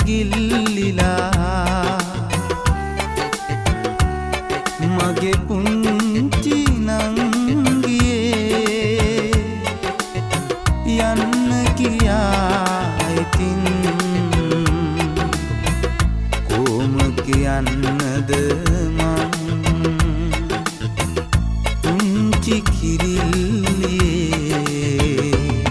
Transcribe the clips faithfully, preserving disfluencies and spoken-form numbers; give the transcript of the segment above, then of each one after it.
ඉගිල්ලිලා මගේ පුංචි නංගියේ යන්න කියා ඉතින් කොහොම කියන්නද මං පුංචි කිරිල්ලියේ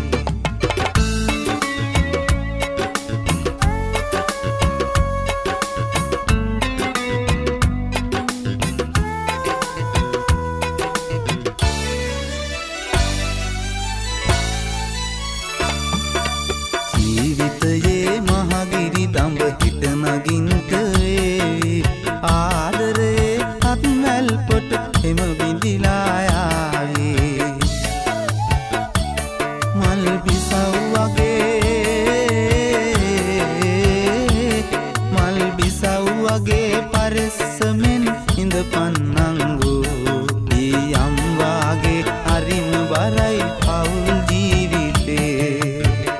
ජීවිතයේ මහගිරි දඹ හිට නගින්ට වේවි ආදරේ අත්වැල් පොට එම බිඳිලා යාවේ මල් බිසව් වගේ මල් බිසව් වගේ පරස්සමෙන් ඉඳපන් නංගෝ ඊයම් වාගේ හරිම බරයි පවුල් ජීවිතේ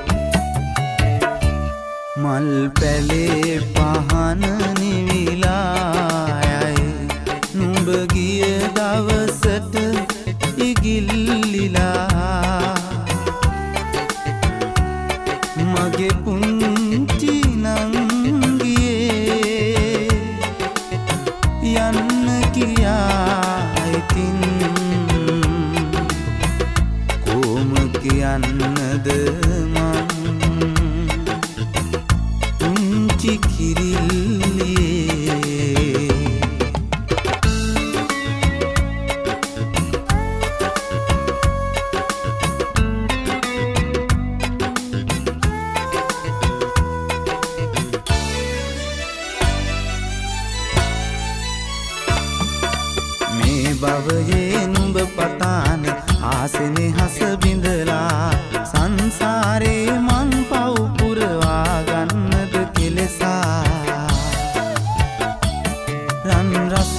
මල් පැලේ පහන නිවිලා යයි නුඹ ගිය දවසට ඉගිල්ලිලා මගේ පුංචි නංගියේ යන්න කියා ඉතින් කොහොම කියන්නද මං පුංචි කිරිල්ලියේ මේ භවයේ නුඹ පතාන ආසනේ හස බිඳලා සංසාරේ මං පව් පුරවා ගන්නද කෙලෙසා රන් රස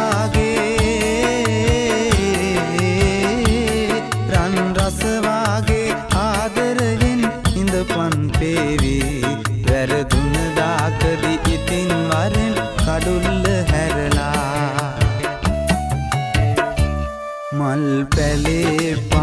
වාගේ රන් රස වාගේ ආදරයෙන් ඉඳපන් පේවි වැරදුන දාකදි ඉතින් වරෙන් කඩුල්ල හැරලා මල් පැලේ